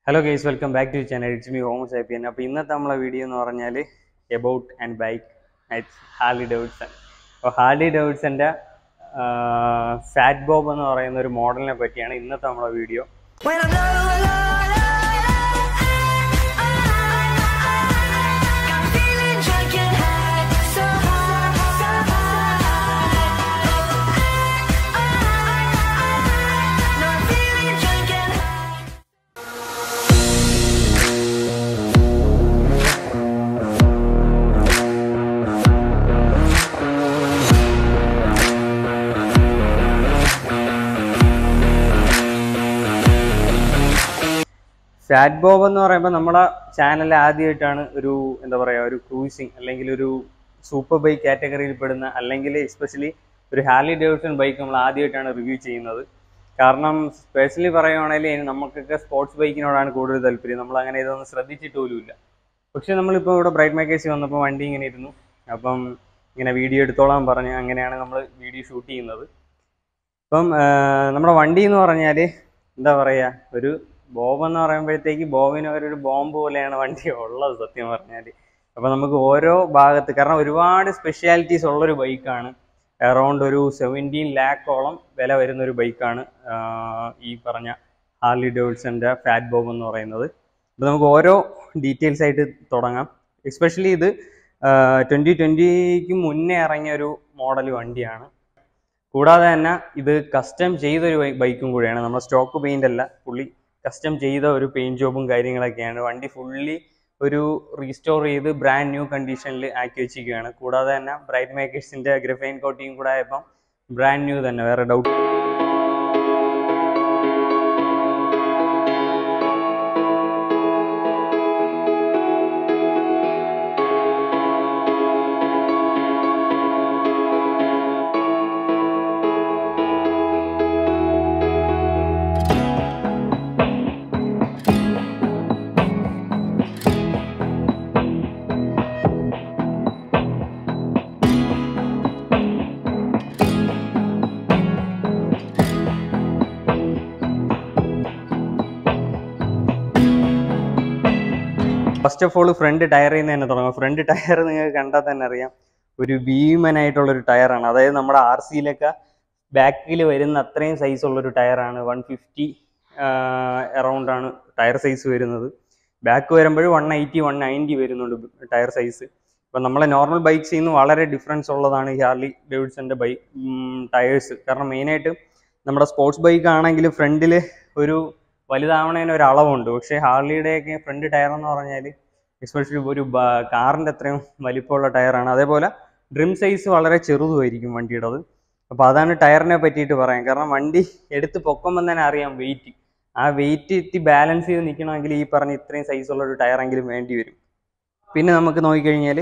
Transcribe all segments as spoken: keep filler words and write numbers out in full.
Hello guys, welcome back to the channel. It's me Homo Sapien. Now, in this video, we will about and bike. It's Harley Davidson. So, Harley Davidson uh, Fat Bob is a model in this video. Fat Bob എന്ന് പറയുമ്പോൾ നമ്മുടെ ചാനലിൽ ആദ്യമായിട്ടാണ് ഒരു എന്താ പറയുക ഒരു cruising അല്ലെങ്കിൽ ഒരു സൂപ്പർ ബൈക്ക് കാറ്റഗറിയിൽ പെടുന്ന അല്ലെങ്കിൽ എസ്പെഷ്യലി ഒരു ഹാർലി ഡേവിഡ്സൺ ബൈക്ക് നമ്മൾ ആദ്യമായിട്ടാണ് റിവ്യൂ ചെയ്യുന്നത്. കാരണം സ്പെഷ്യലി പറയുകയാണെങ്കിൽ നമുക്കൊക്കെ സ്പോർട്സ് ബൈക്കിനോടാണ് കൂടുതൽ താല്പര്യം. നമ്മൾ അങ്ങനെ ഇതൊന്നും ശ്രദ്ധിച്ചിട്ട് പോലുമില്ല. പക്ഷെ നമ്മളിപ്പോൾ ഇവിടെ ബ്രൈറ്റ് മേക്കേഴ്സിൽ വന്നപ്പോൾ വണ്ടി ഇങ്ങനെ ഇരുന്നു, അപ്പം ഇങ്ങനെ വീഡിയോ എടുത്തോളാൻ പറഞ്ഞ് അങ്ങനെയാണ് നമ്മൾ വീഡിയോ ഷൂട്ട് ചെയ്യുന്നത്. അപ്പം നമ്മുടെ വണ്ടി എന്ന് പറഞ്ഞാൽ എന്താ പറയുക, ഒരു ബോബ് എന്ന് പറയുമ്പോഴത്തേക്ക് ബോബിന് ഒരു ബോംബ് പോലെയാണ് വണ്ടി ഉള്ളത് സത്യം പറഞ്ഞാൽ. അപ്പോൾ നമുക്ക് ഓരോ ഭാഗത്ത്, കാരണം ഒരുപാട് സ്പെഷ്യാലിറ്റീസ് ഉള്ളൊരു ബൈക്കാണ്. അറൗണ്ട് ഒരു സെവൻറ്റീൻ ലാക്കോളം വില വരുന്നൊരു ബൈക്കാണ് ഈ പറഞ്ഞ ഹാർലി ഡേവിഡ്സൻ്റെ ഫാറ്റ് ബോബ് എന്ന് പറയുന്നത്. അപ്പോൾ നമുക്ക് ഓരോ ഡീറ്റെയിൽസ് ആയിട്ട് തുടങ്ങാം. എസ്പെഷ്യലി ഇത് ട്വൻറ്റി ട്വൻറ്റിക്ക് മുന്നേ ഇറങ്ങിയ ഒരു മോഡൽ വണ്ടിയാണ്. കൂടാതെ തന്നെ ഇത് കസ്റ്റം ചെയ്തൊരു ബൈക്കും കൂടിയാണ്. നമ്മുടെ സ്റ്റോക്ക് പെയിൻ്റ് അല്ല, പുള്ളി കസ്റ്റം ചെയ്ത ഒരു പെയിൻറ്റ് ജോബും കാര്യങ്ങളൊക്കെയാണ്. വണ്ടി ഫുള്ളി ഒരു റീസ്റ്റോർ ചെയ്ത് ബ്രാൻഡ് ന്യൂ കണ്ടീഷനിൽ ആക്കി വെച്ചിരിക്കുകയാണ്. കൂടാതെ തന്നെ ബ്രൈറ്റ് മേക്കേഴ്സിൻ്റെ ഗ്രഫൈൻ കോട്ടിങ് കൂടെ ആയപ്പം ബ്രാൻഡ് ന്യൂ തന്നെ, വേറെ doubt. First of all front ടയറിൽ നിന്ന് തന്നെ തുടങ്ങാം. ഫ്രണ്ട് ടയർ നിങ്ങൾക്ക് കണ്ടാൽ തന്നെ അറിയാം, ഒരു ഭീമനായിട്ടുള്ളൊരു ടയറാണ്. അതായത് നമ്മുടെ ആർ സിയിലൊക്കെ ബാക്കിൽ വരുന്ന അത്രയും സൈസ് ഉള്ളൊരു ടയറാണ്. വൺ ഫിഫ്റ്റി അറൗണ്ടാണ് ടയർ സൈസ് വരുന്നത്. ബാക്ക് വരുമ്പോൾ വൺ എയ്റ്റി വൺ നയൻറ്റി വരുന്നുണ്ട് ടയർ സൈസ്. അപ്പം നമ്മളെ നോർമൽ ബൈക്സിൽ നിന്ന് വളരെ ഡിഫറൻസ് ഉള്ളതാണ് ഈ ഹാർലി ഡേവിഡ്സൻ്റെ ബൈക്ക് ടയേഴ്സ്. കാരണം മെയിനായിട്ട് നമ്മുടെ സ്പോർട്സ് ബൈക്ക് ആണെങ്കിൽ ഫ്രണ്ടിൽ ഒരു വലുതാവണതിന് ഒരു അളവുണ്ട്. പക്ഷേ ഹാർലിയുടെയൊക്കെ ഫ്രണ്ട് ടയർ എന്ന് പറഞ്ഞാൽ എസ്പെഷ്യലി ഒരു കാറിൻ്റെ അത്രയും വലിപ്പമുള്ള ടയറാണ്. അതേപോലെ ഡ്രിം സൈസ് വളരെ ചെറുതുമായിരിക്കും വണ്ടിയുടേത്. അപ്പോൾ അതാണ് ടയറിനെ പറ്റിയിട്ട് പറയാം. കാരണം വണ്ടി എടുത്ത് പൊക്കുമ്പോൾ തന്നെ അറിയാം വെയിറ്റ്. ആ വെയിറ്റ് എത്തി ബാലൻസ് ചെയ്ത് നിൽക്കണമെങ്കിൽ ഈ പറഞ്ഞ ഇത്രയും സൈസുള്ള ഒരു ടയറെങ്കിലും വേണ്ടി വരും. പിന്നെ നമുക്ക് നോക്കിക്കഴിഞ്ഞാൽ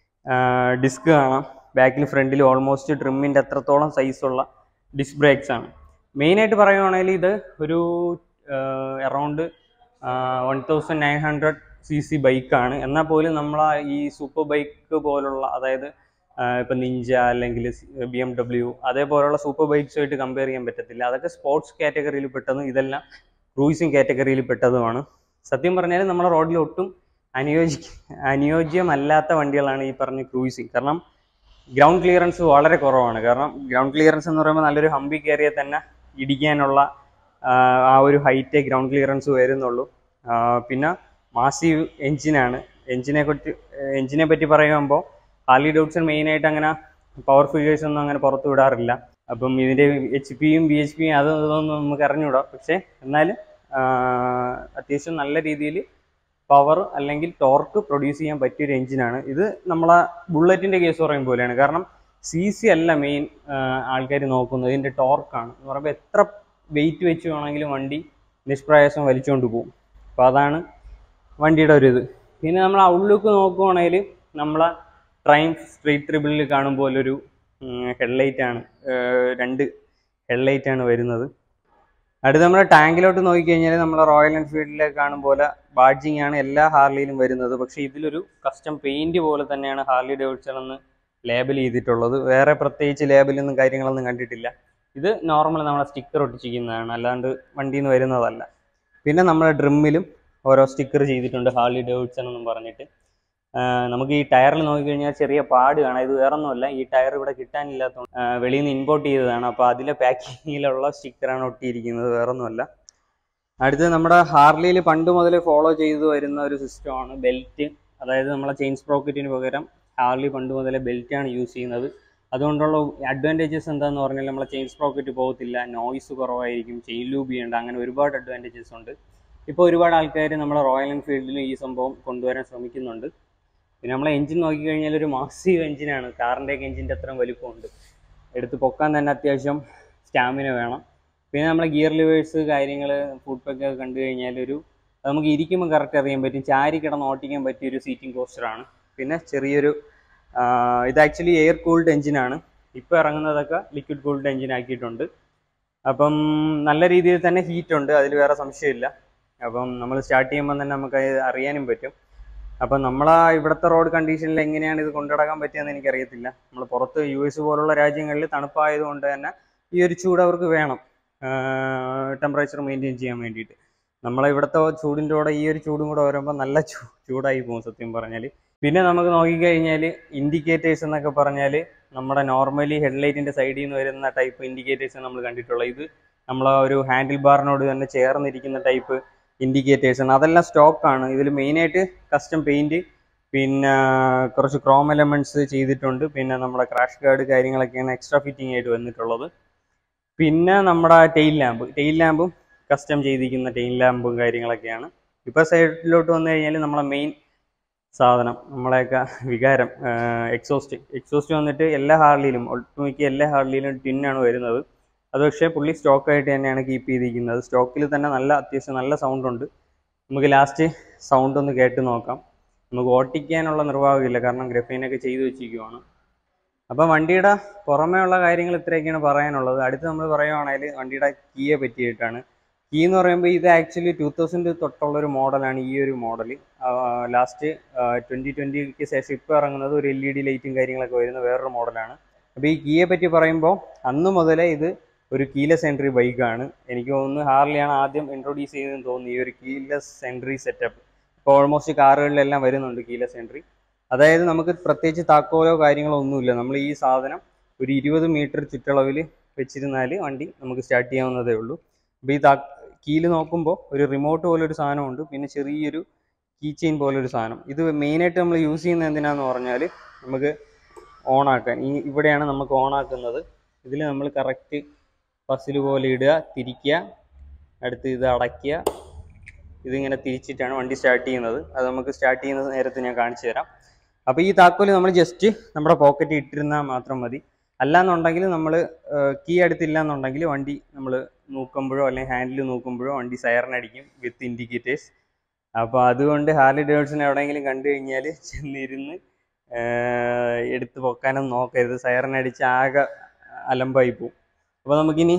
ഡിസ്ക് കാണാം. ബാക്കിൽ ഫ്രണ്ടിൽ ഓൾമോസ്റ്റ് ട്രിമ്മിൻ്റെ അത്രത്തോളം സൈസുള്ള ഡിസ്ക് ബ്രേക്സ് ആണ്. മെയിനായിട്ട് പറയുവാണെങ്കിൽ ഇത് ഒരു around one thousand nine hundred C C ബൈക്കാണ്. എന്നാൽ പോലും നമ്മൾ ഈ സൂപ്പർ ബൈക്ക് പോലുള്ള, അതായത് ഇപ്പം നിഞ്ച അല്ലെങ്കിൽ ബി എം ഡബ്ല്യു അതേപോലുള്ള സൂപ്പർ ബൈക്സുമായിട്ട് കമ്പയർ ചെയ്യാൻ പറ്റത്തില്ല. അതൊക്കെ സ്പോർട്സ് കാറ്റഗറിയിൽ പെട്ടതും ഇതെല്ലാം ക്രൂയിസിങ് കാറ്റഗറിയിൽ പെട്ടതുമാണ്. സത്യം പറഞ്ഞാൽ നമ്മുടെ റോഡിൽ ഒട്ടും അനുയോജി അനുയോജ്യമല്ലാത്ത വണ്ടികളാണ് ഈ പറഞ്ഞ ക്രൂയിസിങ്. കാരണം ഗ്രൗണ്ട് ക്ലിയറൻസ് വളരെ കുറവാണ്. കാരണം ഗ്രൗണ്ട് ക്ലിയറൻസ് എന്ന് പറയുമ്പോൾ നല്ലൊരു ഹമ്പി കയറിയാൽ തന്നെ ഇടിക്കാനുള്ള ആ ഒരു ഹൈറ്റ് ഗ്രൗണ്ട് ക്ലിയറൻസ് വരുന്നുള്ളൂ. പിന്നെ മാസീവ് എൻജിനാണ്. എൻജിനെ പറ്റി എൻജിനെ പറ്റി പറയുമ്പോൾ ഹാർലി ഡേവിഡ്സൺ മെയിനായിട്ട് അങ്ങനെ പവർ ഫിഗേഴ്സ് ഒന്നും അങ്ങനെ പുറത്തു വിടാറില്ല. അപ്പം ഇതിൻ്റെ എച്ച് പിയും ബി എച്ച് പിയും അത് ഇതൊന്നും നമുക്ക് അറിഞ്ഞുകൂടാം. പക്ഷേ എന്നാലും അത്യാവശ്യം നല്ല രീതിയിൽ പവർ അല്ലെങ്കിൽ ടോർക്ക് പ്രൊഡ്യൂസ് ചെയ്യാൻ പറ്റിയൊരു എൻജിനാണ് ഇത്. നമ്മളെ ബുള്ളറ്റിൻ്റെ കേസ് പറയും പോലെയാണ്. കാരണം സി സി അല്ല മെയിൻ ആൾക്കാർ നോക്കുന്നത്, ഇതിൻ്റെ ടോർക്കാണ്. എന്ന് പറയുമ്പോൾ എത്ര വെയിറ്റ് വെച്ച് വേണമെങ്കിലും വണ്ടി നിഷ്പ്രയാസം വലിച്ചുകൊണ്ട് പോകും. അപ്പോൾ അതാണ് വണ്ടിയുടെ ഒരു ഇത്. പിന്നെ നമ്മൾ ഔട്ട്ലുക്ക് നോക്കുവാണെങ്കിൽ നമ്മളെ ട്രയംഫ് സ്ട്രീറ്റ് ട്രിബിളിൽ കാണുമ്പോൾ ഒരു ഹെഡ്ലൈറ്റാണ്, രണ്ട് ഹെഡ്ലൈറ്റാണ് വരുന്നത്. അടുത്ത് നമ്മുടെ ടാങ്കിലോട്ട് നോക്കിക്കഴിഞ്ഞാൽ നമ്മളെ റോയൽ എൻഫീൽഡിലേക്ക് കാണും പോലെ ബാഡ്ജിങ് ആണ് എല്ലാ ഹാർലിയിലും വരുന്നത്. പക്ഷേ ഇതിലൊരു കസ്റ്റം പെയിൻറ്റ് പോലെ തന്നെയാണ് ഹാർലി ഡേവിഡ്സൺ എന്ന് ലേബൽ ചെയ്തിട്ടുള്ളത്. വേറെ പ്രത്യേകിച്ച് ലേബലൊന്നും കാര്യങ്ങളൊന്നും കണ്ടിട്ടില്ല. ഇത് നോർമൽ നമ്മളെ സ്റ്റിക്കർ ഒട്ടിച്ചിരിക്കുന്നതാണ്, അല്ലാണ്ട് വണ്ടിയിൽ നിന്ന് വരുന്നതല്ല. പിന്നെ നമ്മുടെ ഡ്രിമ്മിലും ഓരോ സ്റ്റിക്കർ ചെയ്തിട്ടുണ്ട് ഹാർലി ഡേവിഡ്സൺ എന്നും പറഞ്ഞിട്ട്. നമുക്ക് ഈ ടയറിൽ നോക്കിക്കഴിഞ്ഞാൽ ചെറിയ പാട് കാണാം. ഇത് വേറെ ഒന്നുമല്ല, ഈ ടയർ ഇവിടെ കിട്ടാനില്ലാത്തതുകൊണ്ട് വെളിയിൽ നിന്ന് ഇമ്പോർട്ട് ചെയ്തതാണ്. അപ്പോൾ അതിലെ പാക്കിങ്ങിലുള്ള സ്റ്റിക്കറാണ് ഒട്ടിയിരിക്കുന്നത്, വേറെ ഒന്നുമല്ല. അടുത്ത് നമ്മുടെ ഹാർലിയിൽ പണ്ട് മുതൽ ഫോളോ ചെയ്തു വരുന്ന ഒരു സിസ്റ്റമാണ് ബെൽറ്റ്. അതായത് നമ്മളെ ചെയിൻ സ്പ്രോക്കറ്റിന് പകരം ഹാർലി പണ്ട് മുതലേ ബെൽറ്റാണ് യൂസ് ചെയ്യുന്നത്. അതുകൊണ്ടുള്ള അഡ്വാൻറ്റേജസ് എന്താണെന്ന് പറഞ്ഞാൽ നമ്മളെ ചെയിൻ സ്പ്രോക്കറ്റ് പോകത്തില്ല, നോയ്സ് കുറവായിരിക്കും, ചെയിൻ ലൂബ് ചെയ്യേണ്ട, അങ്ങനെ ഒരുപാട് അഡ്വാൻറ്റേജസ് ഉണ്ട്. ഇപ്പോൾ ഒരുപാട് ആൾക്കാർ നമ്മളെ റോയൽ എൻഫീൽഡിലും ഈ സംഭവം കൊണ്ടുവരാൻ ശ്രമിക്കുന്നുണ്ട്. പിന്നെ നമ്മളെ എഞ്ചിൻ നോക്കിക്കഴിഞ്ഞാൽ ഒരു മാസീവ് എഞ്ചിനാണ്. കാറിൻ്റെയൊക്കെ എഞ്ചിൻ്റെ അത്രയും വലിപ്പമുണ്ട്. എടുത്ത് പൊക്കാൻ തന്നെ അത്യാവശ്യം സ്റ്റാമിന വേണം. പിന്നെ നമ്മളെ ഗിയർ ലിവേഴ്സ് കാര്യങ്ങൾ ഫുഡ് പെക്ക് ഒക്കെ കണ്ടു കഴിഞ്ഞാൽ ഒരു നമുക്ക് ഇരിക്കുമ്പോൾ കറക്റ്റ് അറിയാൻ പറ്റും. ചാരി കിടന്ന് ഓട്ടിക്കാൻ പറ്റിയൊരു സീറ്റിംഗ് പോസ്റ്ററാണ്. പിന്നെ ചെറിയൊരു ഇത് ആക്ച്വലി എയർ കൂൾഡ് എഞ്ചിനാണ്. ഇപ്പോൾ ഇറങ്ങുന്നതൊക്കെ ലിക്വിഡ് കൂൾഡ് എഞ്ചിൻ ആക്കിയിട്ടുണ്ട്. അപ്പം നല്ല രീതിയിൽ തന്നെ ഹീറ്റ് ഉണ്ട്, അതിൽ വേറെ സംശയമില്ല. അപ്പം നമ്മൾ സ്റ്റാർട്ട് ചെയ്യുമ്പോൾ തന്നെ നമുക്ക് അറിയാനും പറ്റും. അപ്പം നമ്മളാ ഇവിടുത്തെ റോഡ് കണ്ടീഷനിൽ എങ്ങനെയാണ് ഇത് കൊണ്ടുനടക്കാൻ പറ്റിയെന്ന് എനിക്കറിയത്തില്ല. നമ്മൾ പുറത്ത് യു എസ് പോലുള്ള രാജ്യങ്ങളിൽ തണുപ്പായതുകൊണ്ട് തന്നെ ഈ ഒരു ചൂട് അവർക്ക് വേണം, ടെമ്പറേച്ചർ മെയിൻറ്റെയിൻ ചെയ്യാൻ വേണ്ടിയിട്ട്. നമ്മളെ ഇവിടുത്തെ ചൂടിൻ്റെ കൂടെ ഈ ഒരു ചൂടും കൂടെ വരുമ്പോൾ നല്ല ചൂ ചൂടായി പോകും സത്യം പറഞ്ഞാൽ. പിന്നെ നമുക്ക് നോക്കിക്കഴിഞ്ഞാൽ ഇൻഡിക്കേറ്റേഴ്സ് എന്നൊക്കെ പറഞ്ഞാൽ നമ്മുടെ നോർമലി ഹെഡ്ലൈറ്റിൻ്റെ സൈഡിൽ നിന്ന് വരുന്ന ടൈപ്പ് ഇൻഡിക്കേറ്റേഴ്സ് നമ്മൾ കണ്ടിട്ടുള്ളത്. ഇത് നമ്മളെ ഒരു ഹാൻഡിൽ ബാറിനോട് തന്നെ ചേർന്നിരിക്കുന്ന ടൈപ്പ് ഇൻഡിക്കേറ്റേഴ്സാണ്. അതെല്ലാം സ്റ്റോക്കാണ്. ഇതിൽ മെയിനായിട്ട് കസ്റ്റം പെയിൻറ്റ്, പിന്നെ കുറച്ച് ക്രോം എലമെൻറ്റ്സ് ചെയ്തിട്ടുണ്ട്. പിന്നെ നമ്മുടെ ക്രാഷ് ഗാർഡ് കാര്യങ്ങളൊക്കെയാണ് എക്സ്ട്രാ ഫിറ്റിംഗ് ആയിട്ട് വന്നിട്ടുള്ളത്. പിന്നെ നമ്മുടെ ടെയിൽ ലാമ്പ് ടെയിൽ ലാമ്പും കസ്റ്റം ചെയ്തിരിക്കുന്ന ടെയിൽ ലാമ്പും കാര്യങ്ങളൊക്കെയാണ്. ഇപ്പോൾ സൈഡിലോട്ട് വന്നു കഴിഞ്ഞാൽ നമ്മളെ മെയിൻ സാധനം, നമ്മളെയൊക്കെ വികാരം, എക്സോസ്റ്റ് എക്സോസ്റ്റ് വന്നിട്ട് എല്ലാ ഹാർലിയിലും ഒട്ടുമിക്ക എല്ലാ ഹാർലിയിലും ടിന്നാണ് വരുന്നത്. അത് പക്ഷേ പുള്ളി സ്റ്റോക്കായിട്ട് തന്നെയാണ് കീപ്പ് ചെയ്തിരിക്കുന്നത്. സ്റ്റോക്കിൽ തന്നെ നല്ല അത്യാവശ്യം നല്ല സൗണ്ട് ഉണ്ട്. നമുക്ക് ലാസ്റ്റ് സൗണ്ട് ഒന്ന് കേട്ട് നോക്കാം. നമുക്ക് ഓട്ടിക്കാനുള്ള നിർവാഹമില്ല, കാരണം ഗ്രഫീനൊക്കെ ചെയ്തു വെച്ചിരിക്കുവാണ്. അപ്പം വണ്ടിയുടെ പുറമേ ഉള്ള കാര്യങ്ങൾ ഇത്രയൊക്കെയാണ് പറയാനുള്ളത്. അടുത്ത് നമ്മൾ പറയുവാണെങ്കിൽ വണ്ടിയുടെ കീയെ പറ്റിയിട്ടാണ്. കീ എന്ന് പറയുമ്പോൾ ഇത് ആക്ച്വലി ടൂ തൗസൻഡ് തൊട്ടുള്ളൊരു മോഡലാണ്. ഈ ഒരു മോഡൽ ലാസ്റ്റ് ട്വൻറ്റി ട്വൻറ്റിക്ക് ശേഷം ഇപ്പോൾ ഇറങ്ങുന്നത് ഒരു എൽ ഇ ഡി ലൈറ്റും കാര്യങ്ങളൊക്കെ വരുന്ന വേറൊരു മോഡലാണ്. അപ്പോൾ ഈ കീയെ പറ്റി പറയുമ്പോൾ അന്ന് മുതലേ ഇത് ഒരു കീലെസ് എൻട്രി ബൈക്കാണ്. എനിക്ക് തോന്നുന്നു ഹാർലിയാണ് ആദ്യം ഇൻട്രൊഡ്യൂസ് ചെയ്തതെന്ന് തോന്നുന്നു ഈ ഒരു കീലെസ് എൻട്രി സെറ്റപ്പ്. ഇപ്പോൾ ഓൾമോസ്റ്റ് കാറുകളിലെല്ലാം വരുന്നുണ്ട് കീലെസ് എൻട്രി. അതായത് നമുക്ക് പ്രത്യേകിച്ച് താക്കോലോ കാര്യങ്ങളോ ഒന്നുമില്ല. നമ്മൾ ഈ സാധനം ഒരു ഇരുപത് മീറ്റർ ചുറ്റളവിൽ വെച്ചിരുന്നാൽ വണ്ടി നമുക്ക് സ്റ്റാർട്ട് ചെയ്യാവുന്നതേ ഉള്ളൂ. അപ്പോൾ ഈ താ കീല് നോക്കുമ്പോൾ ഒരു റിമോട്ട് പോലൊരു സാധനമുണ്ട്, പിന്നെ ചെറിയൊരു കീ ചെയിൻ പോലൊരു സാധനം. ഇത് മെയിനായിട്ട് നമ്മൾ യൂസ് ചെയ്യുന്നത് എന്തിനാന്ന് പറഞ്ഞാൽ നമുക്ക് ഓണാക്കാൻ. ഈ ഇവിടെയാണ് നമുക്ക് ഓണാക്കുന്നത്. ഇതിൽ നമ്മൾ കറക്റ്റ് പസിൽ പോലെ ഇടുക, തിരിക്കുക, അടുത്ത് ഇത് അടയ്ക്കുക. ഇതിങ്ങനെ തിരിച്ചിട്ടാണ് വണ്ടി സ്റ്റാർട്ട് ചെയ്യുന്നത്. അത് നമുക്ക് സ്റ്റാർട്ട് ചെയ്യുന്ന നേരത്ത് ഞാൻ കാണിച്ചു തരാം. അപ്പോൾ ഈ താക്കോല് നമ്മൾ ജസ്റ്റ് നമ്മുടെ പോക്കറ്റിൽ ഇട്ടിരുന്നാൽ മാത്രം മതി. അല്ലാന്നുണ്ടെങ്കിൽ നമ്മൾ കീ എടുത്തില്ല എന്നുണ്ടെങ്കിൽ വണ്ടി നമ്മൾ നോക്കുമ്പോഴോ അല്ലെങ്കിൽ ഹാൻഡിൽ നോക്കുമ്പോഴോ വണ്ടി സൈറനടിക്കും വിത്ത് ഇൻഡിക്കേറ്റേഴ്സ്. അപ്പോൾ അതുകൊണ്ട് ഹാർലി ഡേവിഡ്സൺ എവിടെയെങ്കിലും കണ്ടു കഴിഞ്ഞാൽ ചെന്നിരുന്ന് എടുത്ത് പൊക്കാനൊന്നും നോക്കരുത്. സൈറനടിച്ച് ആകെ അലമ്പായി പോവും. അപ്പോൾ നമുക്കിനി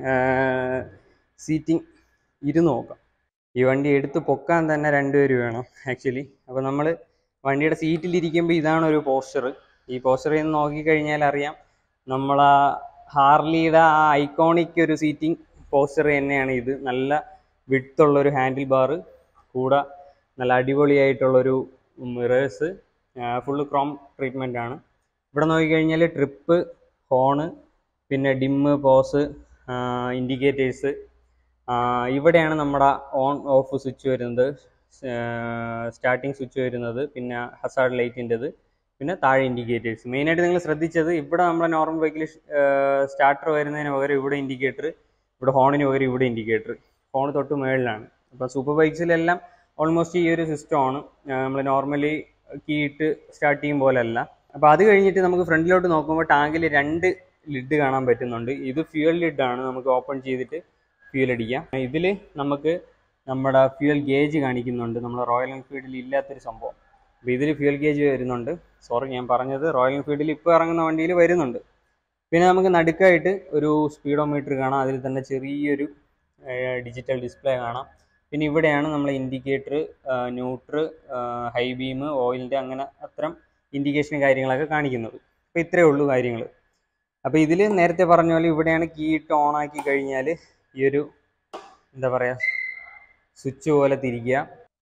സീറ്റിംഗ് ഇരുന്ന് നോക്കാം. ഈ വണ്ടി എടുത്ത് പൊക്കാൻ തന്നെ രണ്ടുപേര് വേണം ആക്ച്വലി. അപ്പോൾ നമ്മൾ വണ്ടിയുടെ സീറ്റിലിരിക്കുമ്പോൾ ഇതാണ് ഒരു പോസ്റ്റർ. ഈ പോസ്റ്ററിൽ നിന്ന് നോക്കിക്കഴിഞ്ഞാൽ അറിയാം നമ്മളാ ഹാർലിയുടെ ആ ഐക്കോണിക് ഒരു സീറ്റിംഗ് പോസ്റ്റർ തന്നെയാണ് ഇത്. നല്ല വിഡ്ത്തുള്ളൊരു ഹാൻഡിൽ ബാറ്, കൂടെ നല്ല അടിപൊളിയായിട്ടുള്ളൊരു മിറേഴ്സ്, ഫുള്ള് ക്രോം ട്രീറ്റ്മെൻ്റ് ആണ്. ഇവിടെ നോക്കിക്കഴിഞ്ഞാൽ ട്രിപ്പ്, ഹോണ്, പിന്നെ ഡിമ്മ്, പോസ്, ഇൻഡിക്കേറ്റേഴ്സ്. ഇവിടെയാണ് നമ്മുടെ ഓൺ ഓഫ് സ്വിച്ച് വരുന്നത്, സ്റ്റാർട്ടിങ് സ്വിച്ച് വരുന്നത്, പിന്നെ ഹസാർഡ് ലൈറ്റിൻ്റെത്, പിന്നെ താഴെ ഇൻഡിക്കേറ്റേഴ്സ്. മെയിനായിട്ട് നിങ്ങൾ ശ്രദ്ധിച്ചത് ഇവിടെ നമ്മുടെ നോർമൽ ബൈക്കിൽ സ്റ്റാർട്ടർ വരുന്നതിന് പകരം ഇവിടെ ഇൻഡിക്കേറ്റർ, ഇവിടെ ഹോണിന് പകരം ഇവിടെ ഇൻഡിക്കേറ്റർ. ഹോൺ തൊട്ട് മുകളിലാണ്. അപ്പോൾ സൂപ്പർ ബൈക്സിലെല്ലാം ഓൾമോസ്റ്റ് ഈ ഒരു സിസ്റ്റമാണ്. നമ്മൾ നോർമലി കീ ഇട്ട് സ്റ്റാർട്ട് ചെയ്യും പോലെയല്ല. അപ്പോൾ അത് കഴിഞ്ഞിട്ട് നമുക്ക് ഫ്രണ്ടിലോട്ട് നോക്കുമ്പോൾ ടാങ്കിൽ രണ്ട് ലിഡ് കാണാൻ പറ്റുന്നുണ്ട്. ഇത് ഫ്യൂൽ ലിഡാണ്, നമുക്ക് ഓപ്പൺ ചെയ്തിട്ട് ഫ്യൂൽ അടിക്കാം. ഇതിൽ നമുക്ക് നമ്മുടെ ഫ്യൂൽ ഗേജ് കാണിക്കുന്നുണ്ട്, നമ്മുടെ റോയൽ എൻഫീൽഡിൽ ഇല്ലാത്തൊരു സംഭവം. അപ്പോൾ ഇതിൽ ഫ്യൂൽ ഗേജ് വരുന്നുണ്ട്. സോറി ഞാൻ പറഞ്ഞത് റോയൽ എൻഫീൽഡിൽ ഇപ്പോൾ ഇറങ്ങുന്ന വണ്ടിയിൽ വരുന്നുണ്ട്. പിന്നെ നമുക്ക് നടുക്കായിട്ട് ഒരു സ്പീഡോമീറ്റർ കാണാം, അതിൽ തന്നെ ചെറിയൊരു ഡിജിറ്റൽ ഡിസ്പ്ലേ കാണാം. പിന്നെ ഇവിടെയാണ് നമ്മൾ ഇൻഡിക്കേറ്റർ, ന്യൂട്രൽ, ഹൈ ബീം, ഓയിലിൻ്റെ അങ്ങനെ അത്തരം ഇൻഡിക്കേഷൻ കാര്യങ്ങളൊക്കെ കാണിക്കുന്നത്. അപ്പോൾ ഇത്രയേ ഉള്ളൂ കാര്യങ്ങൾ. അപ്പോൾ ഇതിൽ നേരത്തെ പറഞ്ഞ പോലെ ഇവിടെയാണ് കീ ഇട്ട് ഓണാക്കി കഴിഞ്ഞാൽ ഈ ഒരു എന്താ പറയുക സ്വിച്ച് പോലെ തിരിക്കുക.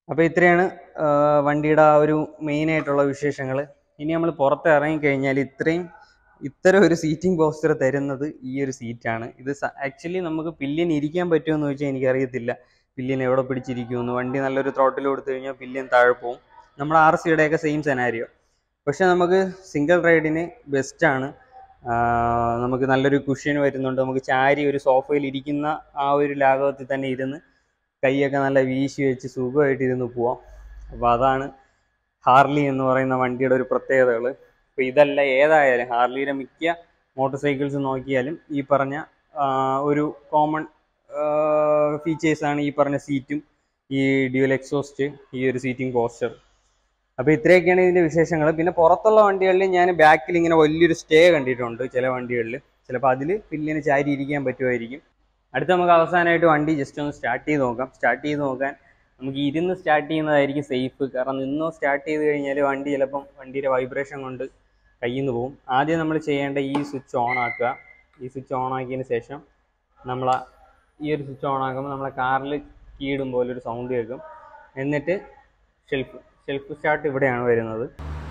അപ്പോൾ ഇത്രയാണ് വണ്ടിയുടെ ആ ഒരു മെയിനായിട്ടുള്ള വിശേഷങ്ങൾ. ഇനി നമ്മൾ പുറത്ത് ഇറങ്ങിക്കഴിഞ്ഞാൽ ഇത്രയും ഇത്തരം ഒരു സീറ്റിംഗ് പോസ്റ്റർ തരുന്നത് ഈ ഒരു സീറ്റാണ്. ഇത് ആക്ച്വലി നമുക്ക് പില്ലിയൻ ഇരിക്കാൻ പറ്റുമെന്ന് ചോദിച്ചാൽ എനിക്കറിയത്തില്ല പില്ലിയൻ എവിടെ പിടിച്ചിരിക്കുമെന്ന്. വണ്ടി നല്ലൊരു ത്രോട്ടിൽ കൊടുത്തു കഴിഞ്ഞാൽ പില്ലിയൻ താഴെ പോവും. നമ്മുടെ ആർ സിയുടെയൊക്കെ സെയിം സെനാരിയോ. പക്ഷെ നമുക്ക് സിംഗിൾ റൈഡിന് ബെസ്റ്റാണ്. നമുക്ക് നല്ലൊരു കുഷ്യൻ വരുന്നുണ്ട്. നമുക്ക് ചാരി ഒരു സോഫയിൽ ഇരിക്കുന്ന ആ ഒരു ലാഘവത്തിൽ തന്നെ ഇരുന്ന് കൈയൊക്കെ നല്ല വീശി വെച്ച് സുഖമായിട്ട് ഇരുന്ന് പോവാം. അപ്പോൾ അതാണ് ഹാർലി എന്ന് പറയുന്ന വണ്ടിയുടെ ഒരു പ്രത്യേകതകൾ. ഇപ്പോൾ ഇതല്ല ഏതായാലും ഹാർലിയുടെ മിക്ക മോട്ടോർ സൈക്കിൾസ് നോക്കിയാലും ഈ പറഞ്ഞ ഒരു കോമൺ ഫീച്ചേഴ്സാണ് ഈ പറഞ്ഞ സീറ്റും ഈ ഡ്യുവൽ എക്സോസ്റ്റ്, ഈ ഒരു സീറ്റിംഗ് പോസ്റ്റർ. അപ്പോൾ ഇത്രയൊക്കെയാണ് ഇതിൻ്റെ വിശേഷങ്ങൾ. പിന്നെ പുറത്തുള്ള വണ്ടികളിൽ ഞാൻ ബാക്കിൽ ഇങ്ങനെ വലിയൊരു സ്റ്റേ കണ്ടിട്ടുണ്ട് ചില വണ്ടികളിൽ. ചിലപ്പോൾ അതിൽ പില്ലിന് ചാരി ഇരിക്കാൻ പറ്റുമായിരിക്കും. അടുത്ത നമുക്ക് അവസാനമായിട്ട് വണ്ടി ജസ്റ്റ് ഒന്ന് സ്റ്റാർട്ട് ചെയ്ത് നോക്കാം. സ്റ്റാർട്ട് ചെയ്ത് നോക്കാൻ നമുക്ക് ഇരുന്ന് സ്റ്റാർട്ട് ചെയ്യുന്നതായിരിക്കും സേഫ്. കാരണം നിന്നോ സ്റ്റാർട്ട് ചെയ്ത് കഴിഞ്ഞാൽ വണ്ടി ചിലപ്പം വണ്ടിയുടെ വൈബ്രേഷൻ കൊണ്ട് കയ്യിൽ നിന്ന് പോകും. ആദ്യം നമ്മൾ ചെയ്യേണ്ട ഈ സ്വിച്ച് ഓൺ ആക്കുക. ഈ സ്വിച്ച് ഓൺ ആക്കിയതിന് ശേഷം നമ്മൾ ഈ ഒരു സ്വിച്ച് ഓൺ ആക്കുമ്പോൾ നമ്മളെ കാറിൽ കീടും പോലെ ഒരു സൗണ്ട് കേൾക്കും. എന്നിട്ട് ഷെൽഫ് ഷെൽഫ് സ്റ്റാർട്ട് ഇവിടെയാണ് വരുന്നത്.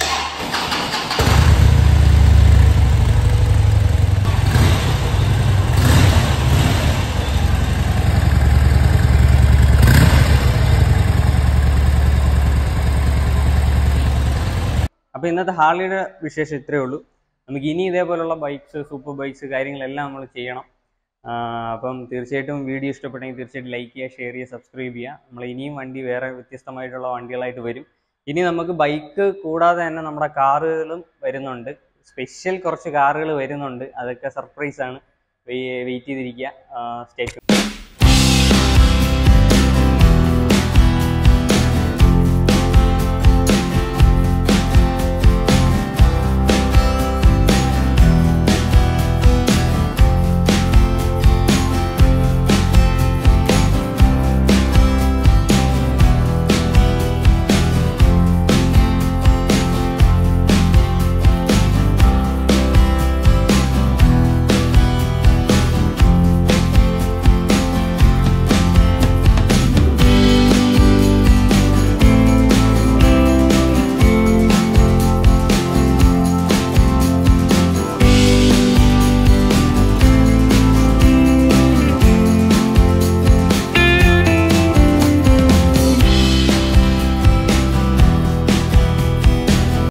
അപ്പോൾ ഇന്നത്തെ ഹാർലിയുടെ വിശേഷം ഇത്രയേ ഉള്ളൂ. നമുക്ക് ഇനി ഇതേപോലുള്ള ബൈക്സ്, സൂപ്പർ ബൈക്സ് കാര്യങ്ങളെല്ലാം നമ്മൾ ചെയ്യണം. അപ്പം തീർച്ചയായിട്ടും വീഡിയോ ഇഷ്ടപ്പെട്ടെങ്കിൽ തീർച്ചയായിട്ടും ലൈക്ക് ചെയ്യുക, ഷെയർ ചെയ്യുക, സബ്സ്ക്രൈബ് ചെയ്യുക. നമ്മൾ ഇനിയും വണ്ടി വേറെ വ്യത്യസ്തമായിട്ടുള്ള വണ്ടികളായിട്ട് വരും. ഇനി നമുക്ക് ബൈക്ക് കൂടാതെ തന്നെ നമ്മുടെ കാറുകളും വരുന്നുണ്ട്. സ്പെഷ്യൽ കുറച്ച് കാറുകൾ വരുന്നുണ്ട്. അതൊക്കെ സർപ്രൈസാണ്. വെയിറ്റ് ചെയ്തിരിക്കുക. Stay tune.